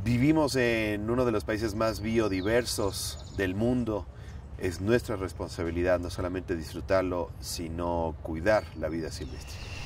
Vivimos en uno de los países más biodiversos del mundo. Es nuestra responsabilidad no solamente disfrutarlo, sino cuidar la vida silvestre.